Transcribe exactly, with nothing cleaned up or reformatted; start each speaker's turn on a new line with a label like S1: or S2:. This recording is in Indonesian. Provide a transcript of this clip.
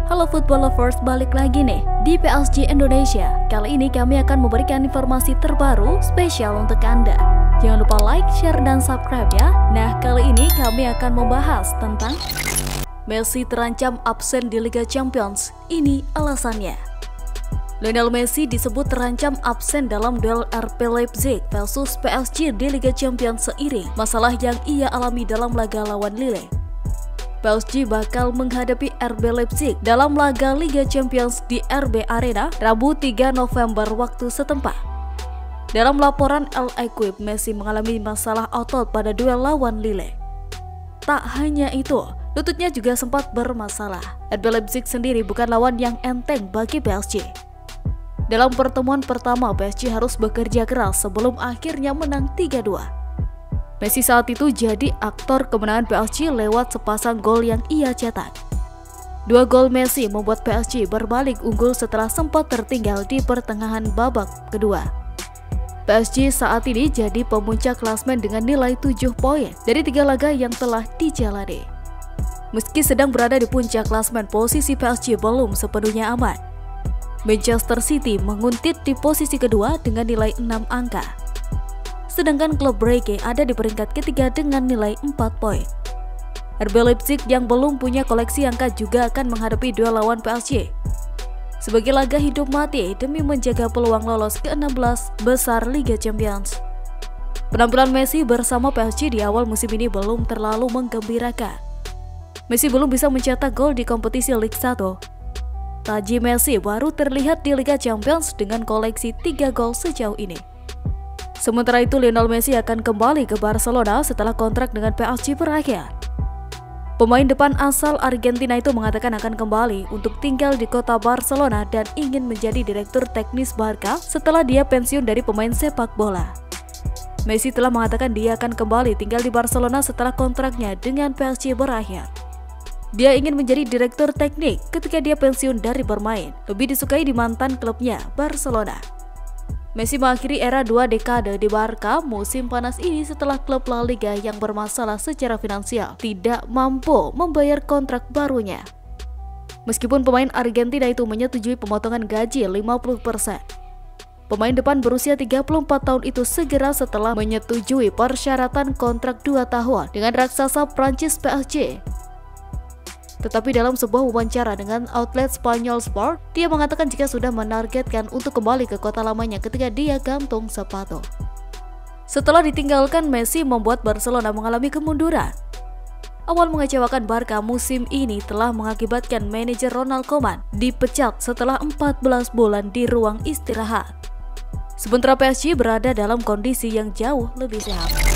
S1: Halo football lovers, balik lagi nih di P S G Indonesia. Kali ini kami akan memberikan informasi terbaru spesial untuk Anda. Jangan lupa like, share, dan subscribe ya. Nah, kali ini kami akan membahas tentang Messi terancam absen di Liga Champions. Ini alasannya. Lionel Messi disebut terancam absen dalam duel R B Leipzig versus P S G di Liga Champions seiring masalah yang ia alami dalam laga lawan Lille. P S G bakal menghadapi R B Leipzig dalam laga Liga Champions di R B Arena Rabu tiga November waktu setempat. Dalam laporan L'Equipe, Messi mengalami masalah otot pada duel lawan Lille. Tak hanya itu, lututnya juga sempat bermasalah. R B Leipzig sendiri bukan lawan yang enteng bagi P S G. Dalam pertemuan pertama, P S G harus bekerja keras sebelum akhirnya menang tiga dua. Messi saat itu jadi aktor kemenangan P S G lewat sepasang gol yang ia cetak. Dua gol Messi membuat P S G berbalik unggul setelah sempat tertinggal di pertengahan babak kedua. P S G saat ini jadi pemuncak klasemen dengan nilai tujuh poin dari tiga laga yang telah dijalani. Meski sedang berada di puncak klasemen, posisi P S G belum sepenuhnya aman. Manchester City menguntit di posisi kedua dengan nilai enam angka. Sedangkan klub Brugge ada di peringkat ketiga dengan nilai empat poin. R B Leipzig yang belum punya koleksi angka juga akan menghadapi duel lawan P S G sebagai laga hidup mati demi menjaga peluang lolos ke enam belas besar Liga Champions. Penampilan Messi bersama P S G di awal musim ini belum terlalu menggembirakan. Messi belum bisa mencetak gol di kompetisi Liga satu. Taji Messi baru terlihat di Liga Champions dengan koleksi tiga gol sejauh ini. Sementara itu, Lionel Messi akan kembali ke Barcelona setelah kontrak dengan P S G berakhir. Pemain depan asal Argentina itu mengatakan akan kembali untuk tinggal di kota Barcelona dan ingin menjadi direktur teknis Barca setelah dia pensiun dari pemain sepak bola. Messi telah mengatakan dia akan kembali tinggal di Barcelona setelah kontraknya dengan P S G berakhir. Dia ingin menjadi direktur teknik ketika dia pensiun dari bermain, lebih disukai di mantan klubnya, Barcelona. Messi mengakhiri era dua dekade di Barca musim panas ini setelah klub La Liga yang bermasalah secara finansial tidak mampu membayar kontrak barunya. Meskipun pemain Argentina itu menyetujui pemotongan gaji lima puluh persen. Pemain depan berusia tiga puluh empat tahun itu segera setelah menyetujui persyaratan kontrak dua tahun dengan raksasa Prancis P S G. Tetapi dalam sebuah wawancara dengan outlet Spanyol Sport, dia mengatakan jika sudah menargetkan untuk kembali ke kota lamanya ketika dia gantung sepatu. Setelah ditinggalkan, Messi membuat Barcelona mengalami kemunduran. Awal mengecewakan Barca musim ini telah mengakibatkan manajer Ronald Koeman dipecat setelah empat belas bulan di ruang istirahat. Sementara P S G berada dalam kondisi yang jauh lebih sehat.